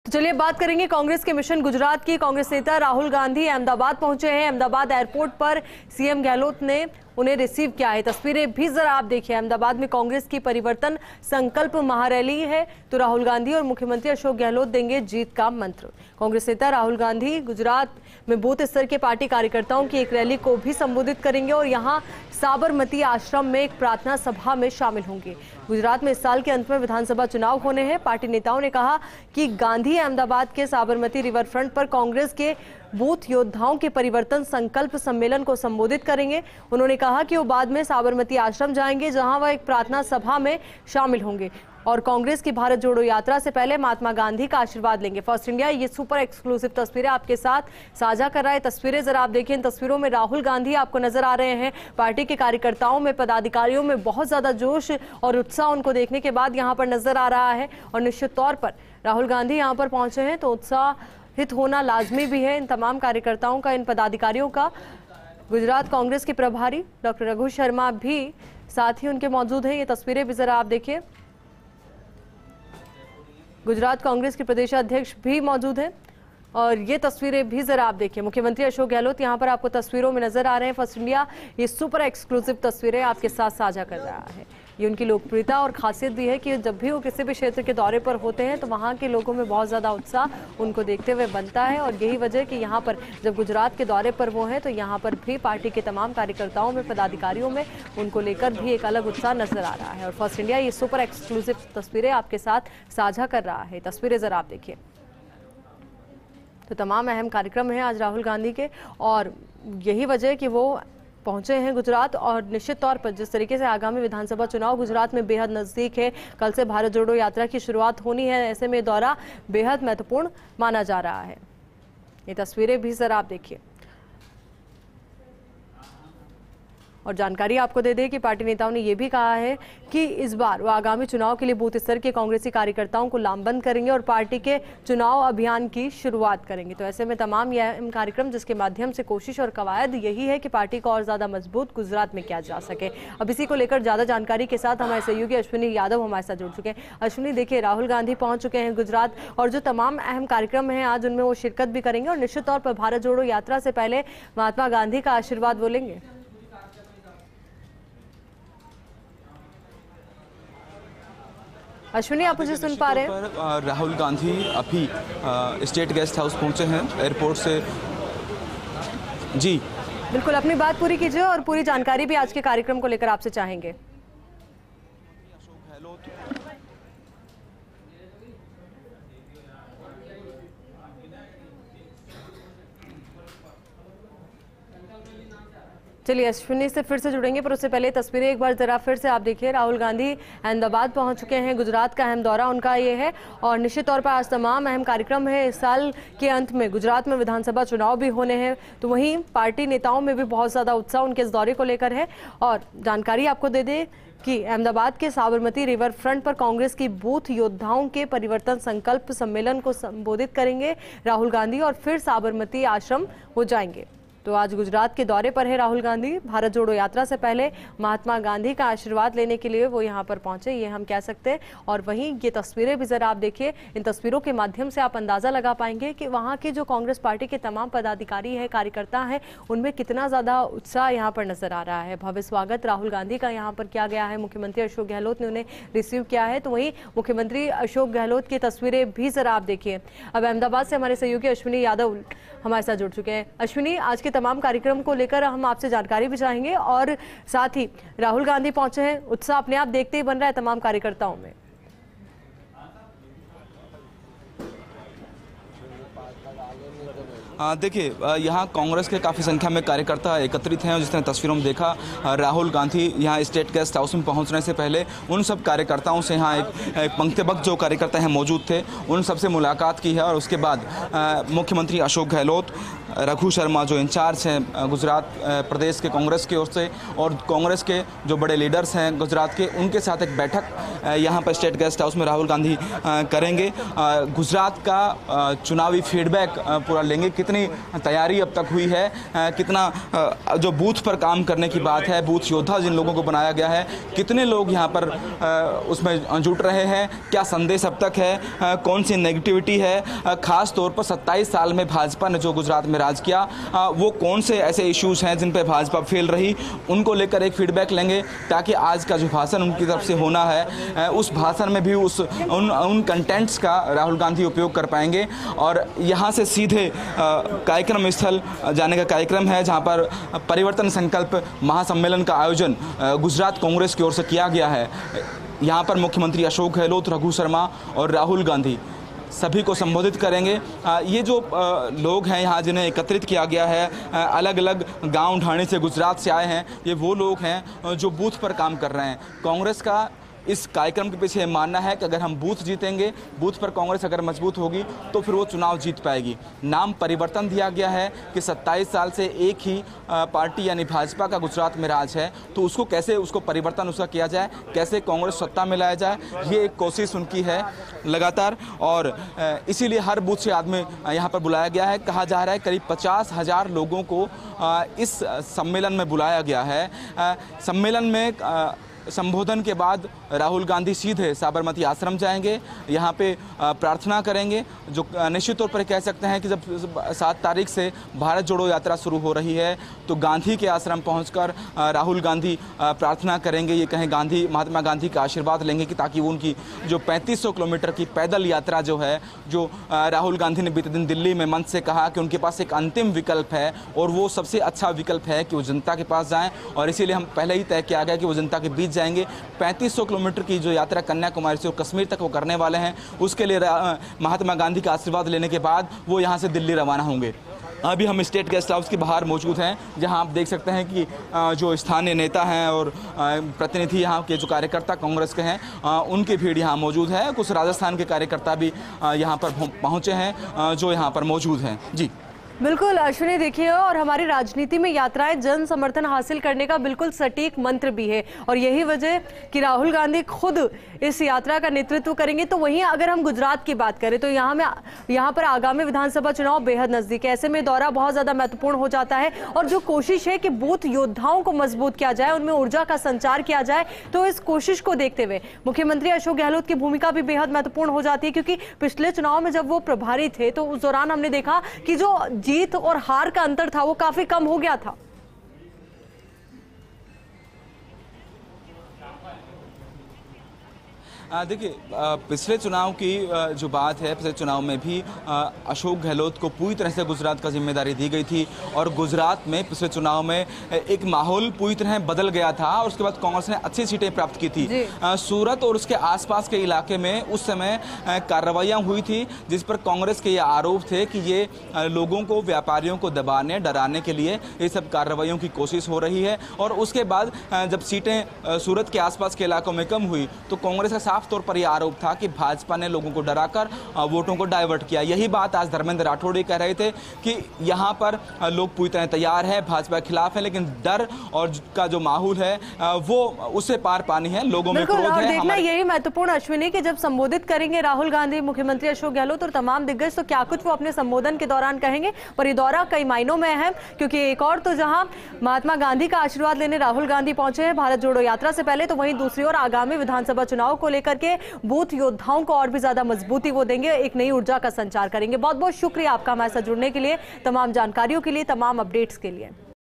तो चलिए बात करेंगे कांग्रेस के मिशन गुजरात की। कांग्रेस नेता राहुल गांधी अहमदाबाद पहुंचे हैं। अहमदाबाद एयरपोर्ट पर सीएम गहलोत ने उन्हें रिसीव किया है। तस्वीरें भी जरा आप देखिए। अहमदाबाद में कांग्रेस की परिवर्तन संकल्प महारैली है, तो राहुल गांधी और मुख्यमंत्री अशोक गहलोत देंगे जीत का मंत्र। कांग्रेस नेता राहुल गांधी गुजरात में बूथ स्तर के पार्टी कार्यकर्ताओं की एक रैली को भी संबोधित करेंगे और यहां साबरमती आश्रम में एक प्रार्थना सभा में शामिल होंगे। गुजरात में इस साल के अंत में विधानसभा चुनाव होने हैं। पार्टी नेताओं ने कहा कि गांधी अहमदाबाद के साबरमती रिवर फ्रंट पर कांग्रेस के बूथ योद्धाओं के परिवर्तन संकल्प सम्मेलन को संबोधित करेंगे। उन्होंने कहा कि वो बाद में साबरमती आश्रम जाएंगे, जहां वह एक प्रार्थना सभा में शामिल होंगे और कांग्रेस की भारत जोड़ो यात्रा से पहले महात्मा गांधी का आशीर्वाद लेंगे। फर्स्ट इंडिया ये सुपर एक्सक्लूसिव तस्वीरें आपके साथ साझा कर रहा है। तस्वीरें जरा आप देखिए। इन तस्वीरों में राहुल गांधी आपको नजर आ रहे हैं। पार्टी के कार्यकर्ताओं में, पदाधिकारियों में बहुत ज्यादा जोश और उत्साह उनको देखने के बाद यहाँ पर नजर आ रहा है और निश्चित तौर पर राहुल गांधी यहाँ पर पहुंचे हैं तो उत्साहित होना लाजमी भी है इन तमाम कार्यकर्ताओं का, इन पदाधिकारियों का। गुजरात कांग्रेस के प्रभारी डॉक्टर रघु शर्मा भी साथ ही उनके मौजूद हैं। ये तस्वीरें भी जरा आप देखिए। गुजरात कांग्रेस के प्रदेश अध्यक्ष भी मौजूद हैं और ये तस्वीरें भी जरा आप देखिए। मुख्यमंत्री अशोक गहलोत यहां पर आपको तस्वीरों में नजर आ रहे हैं। फर्स्ट इंडिया ये सुपर एक्सक्लूसिव तस्वीरें आपके साथ साझा कर रहा है। ये उनकी लोकप्रियता और खासियत भी है कि जब भी वो किसी भी क्षेत्र के दौरे पर होते हैं तो वहाँ के लोगों में बहुत ज़्यादा उत्साह उनको देखते हुए बनता है और यही वजह कि यहाँ पर जब गुजरात के दौरे पर वो हैं तो यहाँ पर भी पार्टी के तमाम कार्यकर्ताओं में, पदाधिकारियों में उनको लेकर भी एक अलग उत्साह नजर आ रहा है। और फर्स्ट इंडिया ये सुपर एक्सक्लूसिव तस्वीरें आपके साथ साझा कर रहा है। तस्वीरें ज़रा आप देखिए। तो तमाम अहम कार्यक्रम हैं आज राहुल गांधी के और यही वजह कि वो पहुंचे हैं गुजरात। और निश्चित तौर पर जिस तरीके से आगामी विधानसभा चुनाव गुजरात में बेहद नजदीक है, कल से भारत जोड़ो यात्रा की शुरुआत होनी है, ऐसे में दौरा बेहद महत्वपूर्ण माना जा रहा है। ये तस्वीरें भी जरा आप देखिए। और जानकारी आपको दे दें कि पार्टी नेताओं ने यह भी कहा है कि इस बार वो आगामी चुनाव के लिए बूथ स्तर के कांग्रेसी कार्यकर्ताओं को लामबंद करेंगे और पार्टी के चुनाव अभियान की शुरुआत करेंगे। तो ऐसे में तमाम यह कार्यक्रम जिसके माध्यम से कोशिश और कवायद यही है कि पार्टी को और ज्यादा मजबूत गुजरात में किया जा सके। अब इसी को लेकर ज्यादा जानकारी के साथ हमारे सहयोगी अश्विनी यादव हमारे साथ जुड़ चुके हैं। अश्विनी, देखिए राहुल गांधी पहुंच चुके हैं गुजरात और जो तमाम अहम कार्यक्रम हैं आज उनमें वो शिरकत भी करेंगे और निश्चित तौर पर भारत जोड़ो यात्रा से पहले महात्मा गांधी का आशीर्वाद वो लेंगे। अश्विनी, आप मुझे सुन पा रहे हैं? राहुल गांधी अभी स्टेट गेस्ट हाउस पहुंचे हैं एयरपोर्ट से। जी बिल्कुल, अपनी बात पूरी कीजिए और पूरी जानकारी भी आज के कार्यक्रम को लेकर आपसे चाहेंगे। चलिए अश्विनी से फिर से जुड़ेंगे, पर उससे पहले तस्वीरें एक बार जरा फिर से आप देखिए। राहुल गांधी अहमदाबाद पहुंच चुके हैं। गुजरात का अहम दौरा उनका ये है और निश्चित तौर पर आज तमाम अहम कार्यक्रम है। इस साल के अंत में गुजरात में विधानसभा चुनाव भी होने हैं, तो वहीं पार्टी नेताओं में भी बहुत ज़्यादा उत्साह उनके इस दौरे को लेकर है। और जानकारी आपको दे दें कि अहमदाबाद के साबरमती रिवर फ्रंट पर कांग्रेस की बूथ योद्धाओं के परिवर्तन संकल्प सम्मेलन को संबोधित करेंगे राहुल गांधी और फिर साबरमती आश्रम हो जाएंगे। तो आज गुजरात के दौरे पर है राहुल गांधी। भारत जोड़ो यात्रा से पहले महात्मा गांधी का आशीर्वाद लेने के लिए वो यहाँ पर पहुंचे, ये हम कह सकते हैं। और वहीं ये तस्वीरें भी जरा आप देखिए। इन तस्वीरों के माध्यम से आप अंदाजा लगा पाएंगे कि वहाँ के जो कांग्रेस पार्टी के तमाम पदाधिकारी हैं, कार्यकर्ता हैं, उनमें कितना ज्यादा उत्साह यहाँ पर नजर आ रहा है। भव्य स्वागत राहुल गांधी का यहाँ पर किया गया है। मुख्यमंत्री अशोक गहलोत ने उन्हें रिसीव किया है। तो वहीं मुख्यमंत्री अशोक गहलोत की तस्वीरें भी जरा आप देखिए। अब अहमदाबाद से हमारे सहयोगी अश्विनी यादव हमारे साथ जुड़ चुके हैं। अश्विनी, आज के तमाम कार्यक्रम को लेकर हम आपसे जानकारी भी चाहेंगे और साथ ही राहुल गांधी पहुंचे हैं, उत्साह अपने आप देखते ही बन रहा है तमाम कार्यकर्ताओं में। देखिए, यहाँ कांग्रेस के काफ़ी संख्या में कार्यकर्ता एकत्रित हैं। जिस तरह तस्वीरों में देखा, राहुल गांधी यहाँ स्टेट गेस्ट हाउस में पहुँचने से पहले उन सब कार्यकर्ताओं से यहाँ एक पंक्तिबद्ध जो कार्यकर्ता हैं मौजूद थे, उन सबसे मुलाकात की है और उसके बाद मुख्यमंत्री अशोक गहलोत रघु शर्मा जो इंचार्ज हैं गुजरात प्रदेश के कांग्रेस की ओर से, और कांग्रेस के जो बड़े लीडर्स हैं गुजरात के, उनके साथ एक बैठक यहाँ पर स्टेट गेस्ट हाउस में राहुल गांधी करेंगे। गुजरात का चुनावी फीडबैक पूरा लेंगे, कितनी तैयारी अब तक हुई है, कितना जो बूथ पर काम करने की बात है, बूथ योद्धा जिन लोगों को बनाया गया है, कितने लोग यहाँ पर उसमें जुट रहे हैं, क्या संदेश अब तक है, कौन सी नेगेटिविटी है, खास तौर पर 27 साल में भाजपा ने जो गुजरात में राज किया वो कौन से ऐसे इश्यूज हैं जिन पे भाजपा फेल रही, उनको लेकर एक फीडबैक लेंगे, ताकि आज का जो भाषण उनकी तरफ से होना है उस भाषण में भी उन कंटेंट्स का राहुल गांधी उपयोग कर पाएंगे। और यहाँ से सीधे कार्यक्रम स्थल जाने का कार्यक्रम है, जहाँ पर परिवर्तन संकल्प महासम्मेलन का आयोजन गुजरात कांग्रेस की ओर से किया गया है। यहाँ पर मुख्यमंत्री अशोक गहलोत, रघु शर्मा और राहुल गांधी सभी को संबोधित करेंगे। ये जो लोग हैं यहाँ जिन्हें एकत्रित किया गया है, अलग अलग गांव ढाणी से गुजरात से आए हैं, ये वो लोग हैं जो बूथ पर काम कर रहे हैं। कांग्रेस का इस कार्यक्रम के पीछे मानना है कि अगर हम बूथ जीतेंगे, बूथ पर कांग्रेस अगर मजबूत होगी तो फिर वो चुनाव जीत पाएगी। नाम परिवर्तन दिया गया है कि 27 साल से एक ही पार्टी यानी भाजपा का गुजरात में राज है, तो उसको कैसे उसको परिवर्तन उसका किया जाए, कैसे कांग्रेस सत्ता में लाया जाए, ये एक कोशिश उनकी है लगातार। और इसीलिए हर बूथ से आदमी यहाँ पर बुलाया गया है। कहा जा रहा है करीब 50,000 लोगों को इस सम्मेलन में बुलाया गया है। सम्मेलन में संबोधन के बाद राहुल गांधी सीधे साबरमती आश्रम जाएंगे, यहाँ पे प्रार्थना करेंगे। जो निश्चित तौर पर कह सकते हैं कि जब 7 तारीख से भारत जोड़ो यात्रा शुरू हो रही है, तो गांधी के आश्रम पहुंचकर राहुल गांधी प्रार्थना करेंगे। ये कहें महात्मा गांधी का आशीर्वाद लेंगे कि ताकि वो उनकी जो 3500 किलोमीटर की पैदल यात्रा जो है, जो राहुल गांधी ने बीते दिन दिल्ली में मंच से कहा कि उनके पास एक अंतिम विकल्प है और वो सबसे अच्छा विकल्प है कि वो जनता के पास जाएँ, और इसीलिए हम पहले ही तय किया गया कि वो जनता के बीच जाएंगे। 3500 किलोमीटर की जो यात्रा कन्याकुमारी से और कश्मीर तक वो करने वाले हैं, उसके लिए महात्मा गांधी का आशीर्वाद लेने के बाद वो यहाँ से दिल्ली रवाना होंगे। अभी हम स्टेट गेस्ट हाउस के बाहर मौजूद हैं, जहां आप देख सकते हैं कि जो स्थानीय नेता हैं और प्रतिनिधि यहाँ के जो कार्यकर्ता कांग्रेस के हैं, उनकी भीड़ यहाँ मौजूद है। कुछ राजस्थान के कार्यकर्ता भी यहाँ पर पहुँचे हैं जो यहाँ पर मौजूद हैं। जी बिल्कुल अश्विनी, देखिए, और हमारी राजनीति में यात्राएं जन समर्थन हासिल करने का बिल्कुल सटीक मंत्र भी है, और यही वजह कि राहुल गांधी खुद इस यात्रा का नेतृत्व करेंगे। तो वहीं अगर हम गुजरात की बात करें तो यहाँ पर आगामी विधानसभा चुनाव बेहद नजदीक है, ऐसे में दौरा बहुत ज्यादा महत्वपूर्ण हो जाता है। और जो कोशिश है कि बूथ योद्धाओं को मजबूत किया जाए, उनमें ऊर्जा का संचार किया जाए, तो इस कोशिश को देखते हुए मुख्यमंत्री अशोक गहलोत की भूमिका भी बेहद महत्वपूर्ण हो जाती है। क्योंकि पिछले चुनाव में जब वो प्रभारी थे तो उस दौरान हमने देखा कि जो जीत और हार का अंतर था वो काफी कम हो गया था। देखिए, पिछले चुनाव की जो बात है, पिछले चुनाव में भी अशोक गहलोत को पूरी तरह से गुजरात का जिम्मेदारी दी गई थी, और गुजरात में पिछले चुनाव में एक माहौल पूरी तरह बदल गया था, और उसके बाद कांग्रेस ने अच्छी सीटें प्राप्त की थी। सूरत और उसके आसपास के इलाके में उस समय कार्रवाइयाँ हुई थी, जिस पर कांग्रेस के ये आरोप थे कि ये लोगों को, व्यापारियों को दबाने, डराने के लिए ये सब कार्रवाइयों की कोशिश हो रही है। और उसके बाद जब सीटें सूरत के आसपास के इलाकों में कम हुई तो कांग्रेस का साफ तौर पर यह आरोप था कि भाजपा ने लोगों को डराकर वोटों को डाइवर्ट किया। यही बात आज धर्मेंद्र राठौड़ कह रहे थे कि यहाँ पर लोग पूरी तरह तैयार है, भाजपा के खिलाफ है, लेकिन डर और का जो माहौल है वो उससे पार पानी है, लोगों में क्रोध है। देखना यही महत्वपूर्ण अश्विनी कि जब संबोधित करेंगे राहुल गांधी, मुख्यमंत्री अशोक गहलोत और तमाम दिग्गज, तो क्या कुछ वो अपने संबोधन के दौरान कहेंगे। पर ये दौरा कई मायनों में अहम, क्योंकि एक और तो जहां महात्मा गांधी का आशीर्वाद लेने राहुल गांधी पहुंचे हैं भारत जोड़ो यात्रा से पहले, तो वहीं दूसरी ओर आगामी विधानसभा चुनाव को लेकर के बूथ योद्धाओं को और भी ज्यादा मजबूती वो देंगे, एक नई ऊर्जा का संचार करेंगे। बहुत बहुत शुक्रिया आपका हमारे साथ जुड़ने के लिए, तमाम जानकारियों के लिए, तमाम अपडेट्स के लिए।